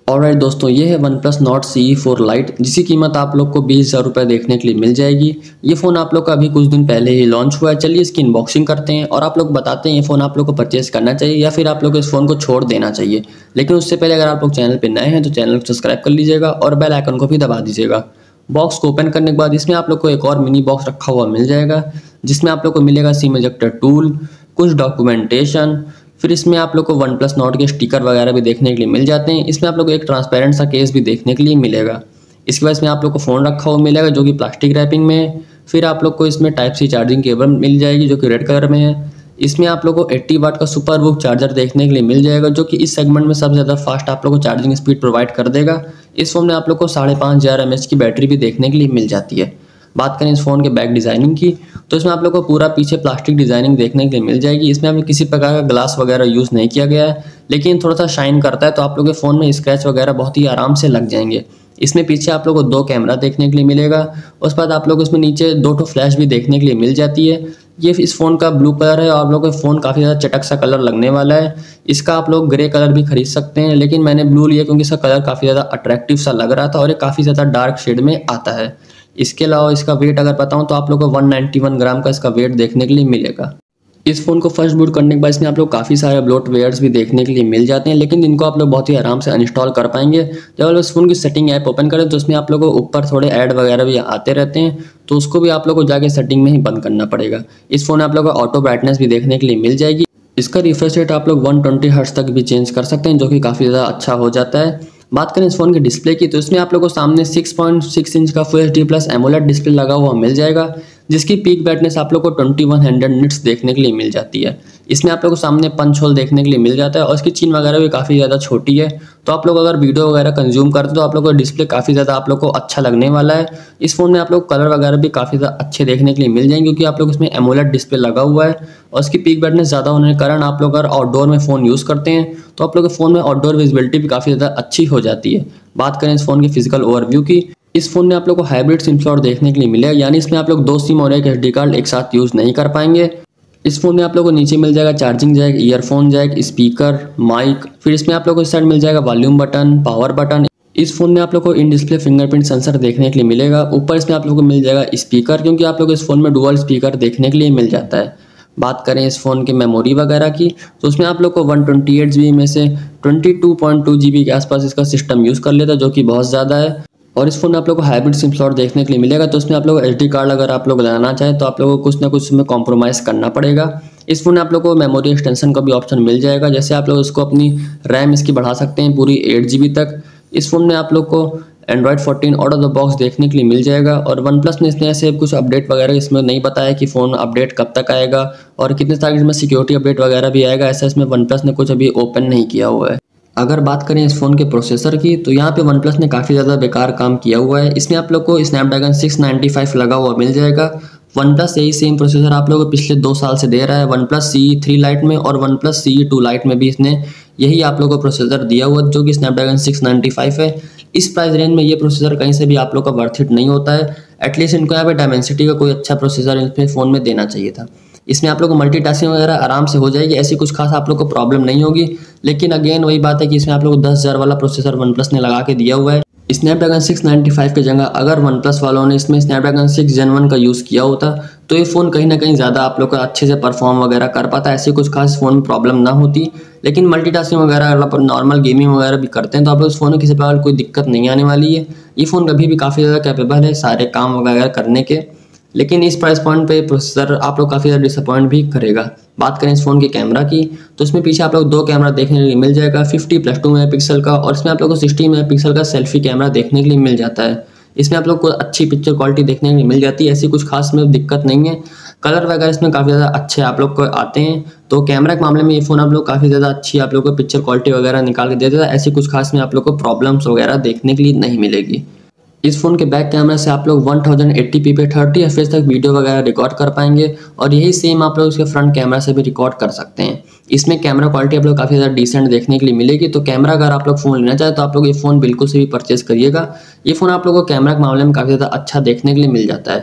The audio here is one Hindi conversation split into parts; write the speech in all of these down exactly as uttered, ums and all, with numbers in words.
ऑलराइट दोस्तों, ये है OnePlus Nord C E four lite, जिसकी कीमत आप लोग को बीस हज़ार रुपये देखने के लिए मिल जाएगी। ये फ़ोन आप लोग का अभी कुछ दिन पहले ही लॉन्च हुआ है। चलिए इसकी अनबॉक्सिंग करते हैं और आप लोग बताते हैं ये फ़ोन आप लोग को परचेज़ करना चाहिए या फिर आप लोग को इस फ़ोन को छोड़ देना चाहिए। लेकिन उससे पहले अगर आप लोग चैनल पर नए हैं तो चैनल को सब्सक्राइब कर लीजिएगा और बेल आइकन को भी दबा दीजिएगा। बॉक्स को ओपन करने के बाद इसमें आप लोग को एक और मिनी बॉक्स रखा हुआ मिल जाएगा, जिसमें आप लोग को मिलेगा सिम इजेक्टर टूल, कुछ डॉक्यूमेंटेशन, फिर इसमें आप लोग को वन प्लस नॉट के स्टिकर वगैरह भी देखने के लिए मिल जाते हैं। इसमें आप लोग को एक ट्रांसपेरेंट सा केस भी देखने के लिए मिलेगा। इसके बाद इसमें आप लोग को फ़ोन रखा हुआ मिलेगा जो कि प्लास्टिक रैपिंग में है। फिर आप लोग को इसमें टाइप सी चार्जिंग केबल मिल जाएगी जो कि रेड कलर में है। इसमें आप लोग को अस्सी वाट का सुपर वूफ चार्जर देखने के लिए मिल जाएगा, जो कि इस सेगमेंट में सबसे ज़्यादा फास्ट आप लोग को चार्जिंग स्पीड प्रोवाइड कर देगा। इस फ़ोन में आप लोग को साढ़े पाँच हज़ार एम एच की बैटरी भी देखने के लिए मिल जाती है। बात करें इस फ़ोन के बैक डिज़ाइनिंग की, तो इसमें आप लोग को पूरा पीछे प्लास्टिक डिज़ाइनिंग देखने के लिए मिल जाएगी। इसमें हमें किसी प्रकार का ग्लास वगैरह यूज़ नहीं किया गया है, लेकिन थोड़ा सा शाइन करता है तो आप लोग के फ़ोन में स्क्रैच वगैरह बहुत ही आराम से लग जाएंगे। इसमें पीछे आप लोग को दो कैमरा देखने के लिए मिलेगा। उसके बाद आप लोग इसमें नीचे दो ठो फ्लैश भी देखने के लिए मिल जाती है। ये इस फ़ोन का ब्लू कलर है और आप लोग का फ़ोन काफ़ी ज़्यादा चटक सा कलर लगने वाला है। इसका आप लोग ग्रे कलर भी खरीद सकते हैं, लेकिन मैंने ब्लू लिया क्योंकि इसका कलर काफ़ी ज़्यादा अट्रैक्टिव सा लग रहा था और ये काफ़ी ज़्यादा डार्क शेड में आता है। इसके अलावा इसका वेट अगर बताऊं तो आप लोग को एक सौ इक्यानवे ग्राम का इसका वेट देखने के लिए मिलेगा। इस फ़ोन को फर्स्ट बूट करने के बाद इसमें आप लोग काफ़ी सारे ब्लोटवेयर्स भी देखने के लिए मिल जाते हैं, लेकिन इनको आप लोग बहुत ही आराम से अनइंस्टॉल कर पाएंगे। जब आप इस फ़ोन की सेटिंग ऐप ओपन करें तो उसमें आप लोगों को ऊपर थोड़े ऐड वगैरह भी आते रहते हैं, तो उसको भी आप लोग को जाके सेटिंग में ही बंद करना पड़ेगा। इस फ़ोन में आप लोग को ऑटो ब्राइटनेस भी देखने के लिए मिल जाएगी। इसका रिफ्रेश रेट आप लोग एक सौ बीस हर्ट्ज तक भी चेंज कर सकते हैं, जो कि काफ़ी ज़्यादा अच्छा हो जाता है। बात करें इस फ़ोन के डिस्प्ले की, तो इसमें आप लोगों को सामने छह पॉइंट छह इंच का full H D plus AMOLED display लगा हुआ मिल जाएगा, जिसकी पीक ब्राइटनेस आप लोग को इक्कीस सौ निट्स देखने के लिए मिल जाती है। इसमें आप लोग को सामने पंच होल देखने के लिए मिल जाता है और इसकी चीन वगैरह भी काफ़ी ज़्यादा छोटी है, तो आप लोग अगर वीडियो वगैरह कंज्यूम करते तो आप लोग को डिस्प्ले काफ़ी ज़्यादा आप लोग को अच्छा लगने वाला है। इस फ़ोन में आप लोग कलर वगैरह भी काफ़ी ज़्यादा अच्छे देखने के लिए मिल जाएंगे, क्योंकि आप लोग इसमें एमोलेड डिस्प्ले लगा हुआ है और इसकी पीक ब्राइटनेस ज़्यादा होने के कारण आप लोग अगर आउटडोर में फ़ोन यूज़ करते हैं तो आप लोग के फ़ोन में आउटडोर विजिबिलिटी भी काफ़ी ज़्यादा अच्छी हो जाती है। बात करें इस फ़ोन की फिजिकल ओवरव्यू की, इस फ़ोन में आप लोग को हाइब्रिड सिम स्लॉट देखने के लिए मिलेगा, यानी इसमें आप लोग दो सिम और एक एस डी कार्ड एक साथ यूज़ नहीं कर पाएंगे। इस फ़ोन में आप लोग को नीचे मिल जाएगा charging jack, earphone jack, speaker, mic, फिर इसमें आप लोग को इस साइड मिल जाएगा वॉल्यूम बटन, पावर बटन। इस फ़ोन में आप लोग को इन डिस्प्ले फिंगरप्रिंट सेंसर देखने के लिए मिलेगा। ऊपर इसमें आप लोग को मिल जाएगा स्पीकर, क्योंकि आप लोग इस फ़ोन में डुअल स्पीकर देखने के लिए मिल जाता है। बात करें इस फ़ोन के मेमोरी वगैरह की, तो उसमें आप लोग को one twenty eight G B में से twenty two point two G B के आसपास इसका सिस्टम यूज़ कर लेता है, जो कि बहुत ज़्यादा है। और इस फ़ोन में आप लोग को हाइब्रिड सिम स्लॉट देखने के लिए मिलेगा, तो उसमें आप लोग एच डी कार्ड अगर आप लोग लगाना चाहें तो आप लोगों को कुछ ना कुछ उसमें कॉम्प्रोमाइज़ करना पड़ेगा। इस फ़ोन में आप लोग को मेमोरी एक्सटेंशन का भी ऑप्शन मिल जाएगा, जैसे आप लोग उसको अपनी रैम इसकी बढ़ा सकते हैं पूरी एट जी बी तक। इस फ़ोन में आप लोग को Android fourteen out of the box देखने के लिए मिल जाएगा और वन प्लस ने इसने ऐसे कुछ अपडेट वगैरह इसमें नहीं बताया कि फ़ोन अपडेट कब तक आएगा और कितने तारीख में सिक्योरिटी अपडेट वगैरह भी आएगा, ऐसा इसमें वन प्लस ने कुछ अभी ओपन नहीं किया हुआ है। अगर बात करें इस फ़ोन के प्रोसेसर की, तो यहाँ पे वन प्लस ने काफ़ी ज़्यादा बेकार काम किया हुआ है। इसमें आप लोग को स्नैपड्रैगन सिक्स नाइन्टी फाइव लगा हुआ मिल जाएगा। वन प्लस यही सेम प्रोसेसर आप लोगों को पिछले दो साल से दे रहा है, OnePlus C E three lite में और OnePlus C E two lite में भी इसने यही आप लोगों को प्रोसेसर दिया हुआ, जो कि स्नैपड्रैगन सिक्स नाइन्टी फाइव है। इस प्राइस रेंज में ये प्रोसेसर कहीं से भी आप लोग का वर्थ इट नहीं होता है। एटलीस्ट इनको यहाँ पे डायमेंसिटी का कोई अच्छा प्रोसेसर इसमें फ़ोन में देना चाहिए था। इसमें आप लोग को मल्टीटास्किंग वगैरह आराम से हो जाएगी, ऐसी कुछ खास आप लोग को प्रॉब्लम नहीं होगी। लेकिन अगेन वही बात है कि इसमें आप लोग को दस हज़ार वाला प्रोसेसर वन प्लस ने लगा के दिया हुआ है। स्नैपड्रैगन सिक्स नाइन्टी फाइव की जगह अगर वन प्लस वालों ने इसमें स्नैपड्रैगन सिक्स जेन वन का यूज़ किया होता तो ये फ़ोन कहीं ना कहीं ज़्यादा आप लोग का अच्छे से परफॉर्म वगैरह कर पाता, ऐसी कुछ खास फ़ोन में प्रॉब्लम ना होती। लेकिन मल्टीटास्किंग वगैरह अगर आप नॉर्मल गेमिंग वगैरह भी करते हैं तो आप लोग इस फ़ोन में किसी प्रकार कोई दिक्कत नहीं आने वाली है। ये फ़ोन अभी भी काफ़ी ज़्यादा कैपेबल है सारे काम वगैरह करने के, लेकिन इस प्राइस पॉइंट पे प्रोसेसर आप लोग काफ़ी ज़्यादा डिसअपॉइंट भी करेगा। बात करें इस फ़ोन के कैमरा की, तो इसमें पीछे आप लोग दो कैमरा देखने के लिए मिल जाएगा, fifty plus two megapixel का, और इसमें आप लोग को सिक्सटी मेगा पिक्सल का सेल्फी कैमरा देखने के लिए मिल जाता है। इसमें आप लोग को अच्छी पिक्चर क्वालिटी देखने के लिए मिल जाती है, ऐसी कुछ खास में दिक्कत नहीं है। कलर वगैरह इसमें काफ़ी ज़्यादा अच्छे आप लोग को आते हैं, तो कैमरा के मामले में ये फ़ोन आप लोग काफ़ी ज़्यादा अच्छी आप लोग को पिक्चर क्वालिटी वगैरह निकाल के दे देता है। ऐसी कुछ खास में आप लोग को प्रॉब्लम्स वगैरह देखने के लिए नहीं मिलेगी। इस फ़ोन के बैक कैमरा से आप लोग वन थाउजेंड एटी पी पे थर्टी एफ पी एस तक वीडियो वगैरह रिकॉर्ड कर पाएंगे, और यही सेम आप लोग इसके फ्रंट कैमरा से भी रिकॉर्ड कर सकते हैं। इसमें कैमरा क्वालिटी आप लोग काफ़ी ज़्यादा डिसेंट देखने के लिए मिलेगी। तो कैमरा अगर आप लोग फ़ोन लेना चाहें तो आप लोग ये फ़ोन बिल्कुल से भी परचेज़ करिएगा। ये फ़ोन आप लोगों को कैमरा के मामले में काफ़ी ज़्यादा अच्छा देखने के लिए मिल जाता है।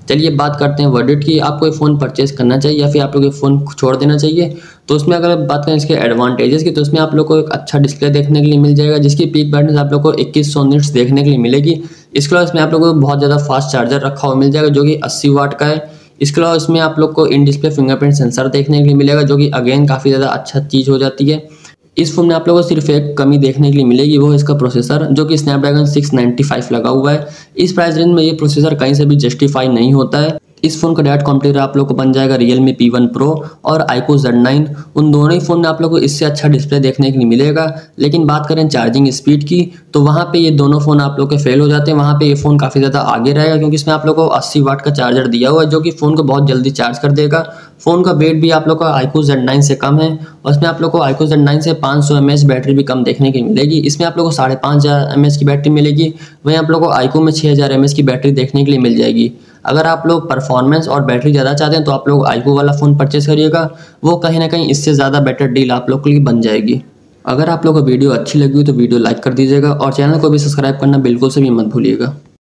चलिए बात करते हैं वर्डिक्ट की, आपको ये फ़ोन परचेज़ करना चाहिए या फिर आप लोग ये फ़ोन छोड़ देना चाहिए। तो उसमें अगर बात करें इसके एडवांटेजेस की, तो उसमें आप लोग को एक अच्छा डिस्प्ले देखने के लिए मिल जाएगा, जिसकी पीक ब्राइटनेस आप लोग को इक्कीस सौ निट्स देखने के लिए मिलेगी। इसके अलावा इसमें आप लोगों को बहुत ज़्यादा फास्ट चार्जर रखा हुआ मिल जाएगा, जो कि अस्सी वाट का है। इसके अलावा इसमें आप लोग को इन डिस्प्ले फिंगरप्रिंट सेंसर देखने के लिए मिलेगा, जो कि अगेन काफ़ी ज़्यादा अच्छा चीज़ हो जाती है। इस फ़ोन में आप लोगों को सिर्फ एक कमी देखने के लिए मिलेगी, वो है इसका प्रोसेसर, जो कि स्नैपड्रैगन सिक्स नाइंटी फाइव लगा हुआ है। इस प्राइस रेंज में ये प्रोसेसर कहीं से भी जस्टिफाई नहीं होता है। इस फ़ोन का डायरेक्ट कॉम्पिटिटर आप लोग को बन जाएगा रियलमी पी वन प्रो और आईक्यू ज़ेड नाइन। उन दोनों ही फ़ोन में आप लोग को इससे अच्छा डिस्प्ले देखने के लिए मिलेगा। लेकिन बात करें चार्जिंग स्पीड की, तो वहाँ पे ये दोनों फ़ोन आप लोग के फेल हो जाते हैं। वहाँ पे ये फ़ोन काफ़ी ज़्यादा आगे रहेगा, क्योंकि इसमें आप लोग को अस्सी वाट का चार्जर दिया हुआ है, जो कि फ़ोन को बहुत जल्दी चार्ज कर देगा। फ़ोन का वेट भी आप लोग का आईक्यू ज़ेड नाइन से कम है, और इसमें आप लोग को आईक्यू ज़ेड नाइन से पाँच सौ एम एच बैटरी भी कम देखने की मिलेगी। इसमें आप लोग को साढ़े पाँच हज़ार एम एच की बैटरी मिलेगी, वहीं आप लोग को आईक्यू में छः हज़ार एम एच की बैटरी देखने के लिए मिल जाएगी। अगर आप लोग परफॉर्मेंस और बैटरी ज़्यादा चाहते हैं तो आप लोग आईक्यू वाला फ़ोन परचेस करिएगा, वो कहीं ना कहीं इससे ज़्यादा बेटर डील आप लोग के लिए बन जाएगी। अगर आप लोग को वीडियो अच्छी लगी हो तो वीडियो लाइक कर दीजिएगा और चैनल को भी सब्सक्राइब करना बिल्कुल से भी मत भूलिएगा।